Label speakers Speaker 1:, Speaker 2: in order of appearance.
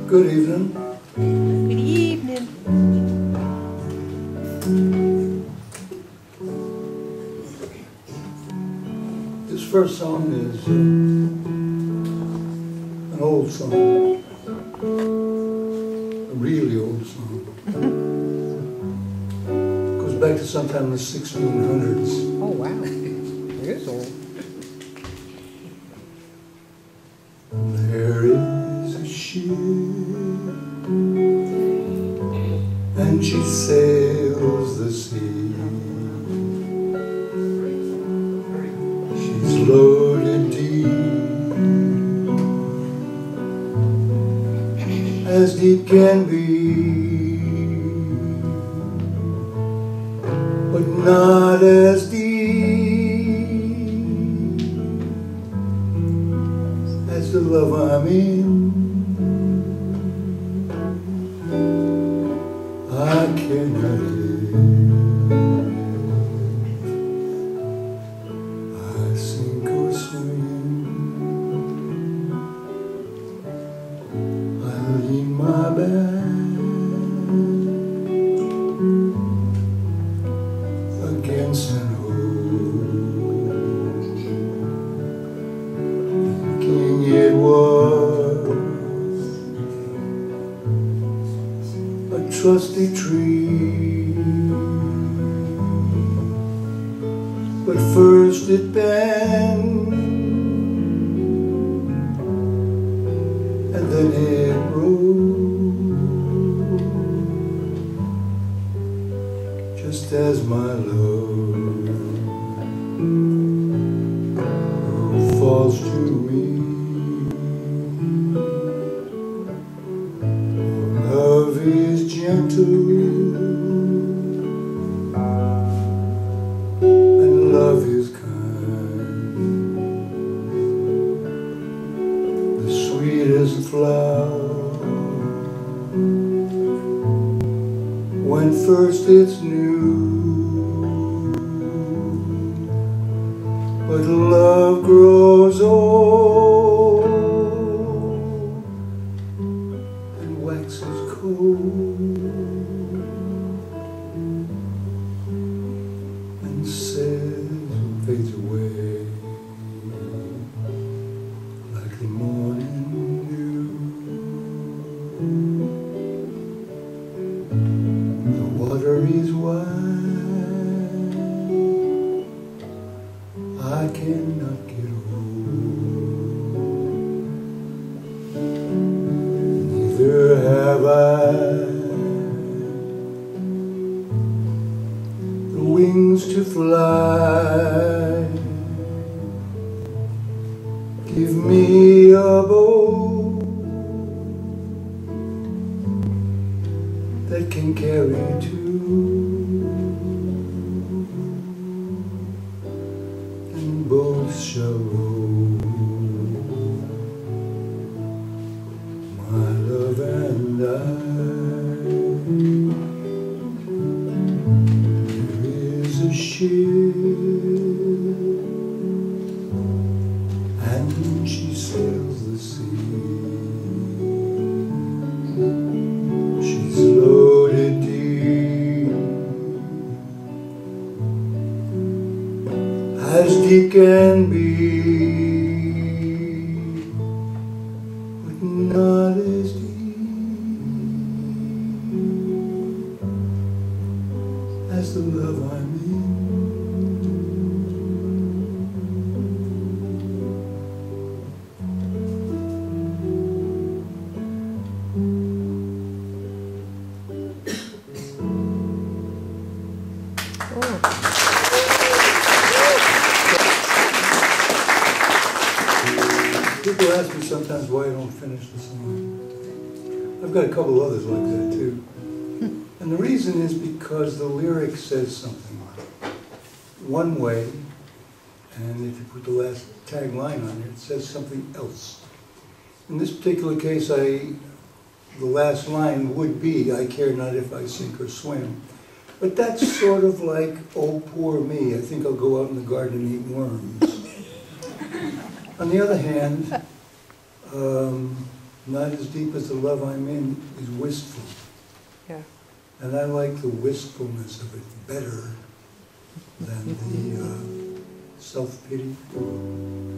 Speaker 1: Good evening.
Speaker 2: Good evening.
Speaker 1: This first song is an old song, a really old song. Goes back to sometime in the 1600s.
Speaker 2: Oh, wow. It is old.
Speaker 1: There is a ship, and she sails the sea. She's loaded deep, as deep can be, but not as deep as the love I'm in. I cannot live, I sink or swim, I lean my back against an oak, thinking it was a trusty tree, but first it bent, and then it broke, just as my love falls to me. Love is gentle, and love is kind, the sweetest flower when first it's new. But love grows old and waxes cold, and says and fades away like the morning dew. The water is wide, I cannot get old, neither have I the wings to fly. Give me a boat that can carry two, and both shall roll, my love and I. There is a ship, and she sails the sea. She's loaded deep, as deep can be, but not as deep as the love I'm in. People ask me sometimes why I don't finish the song. I've got a couple others like that too. And the reason is because the lyric says something one way, and if you put the last tagline on it, it says something else. In this particular case, the last line would be, I care not if I sink or swim. But that's sort of like, oh, poor me, I think I'll go out in the garden and eat worms. On the other hand, not as deep as the love I'm in, is wistful.
Speaker 2: Yeah.
Speaker 1: And I like the wistfulness of it better than the self-pity.